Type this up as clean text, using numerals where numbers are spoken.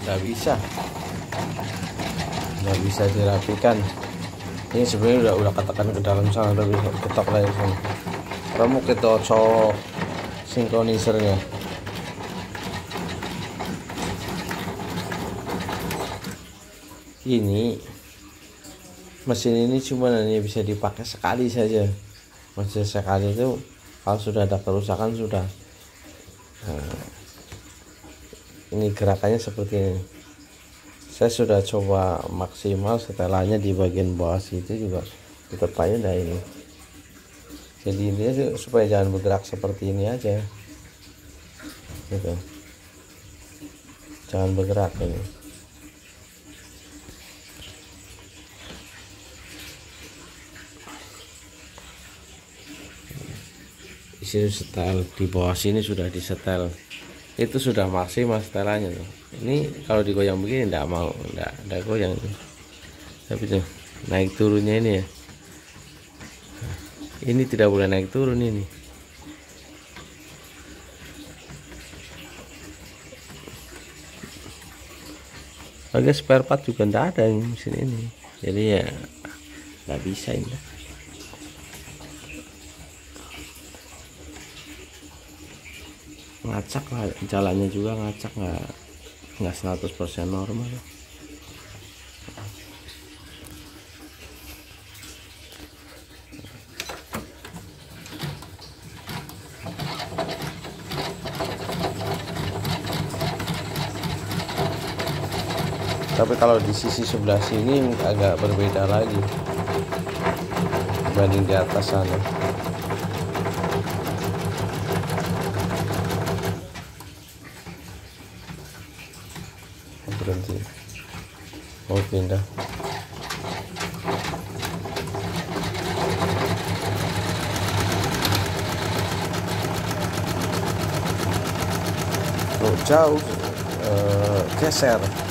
nggak bisa dirapikan. Ini sebenarnya udah katakan ke dalam sana, tapi ketok lagi sana. Remuk itu cowok sinkronisernya. Ini mesin ini cuma hanya bisa dipakai sekali saja. Maksudnya sekali itu kalau sudah ada kerusakan sudah. Nah, ini gerakannya seperti ini. Saya sudah coba maksimal, setelannya di bagian bawah situ juga tetap aja ada ini. Jadi ini supaya jangan bergerak seperti ini aja gitu, jangan bergerak ini. Di sini setel, di bawah sini sudah disetel, itu sudah maksimal setelannya tuh. Ini kalau digoyang begini enggak mau, enggak goyang tuh. Tapi tuh naik turunnya ini ya, ini tidak boleh naik turun ini. Harga spare part juga enggak ada yang mesin ini, jadi ya nggak bisa ini. Ngacak lah, jalannya juga ngacak, nggak 100% normal. Tapi kalau di sisi sebelah sini agak berbeda lagi dibanding di atas sana. Berhenti, mau pindah. Jauh, geser.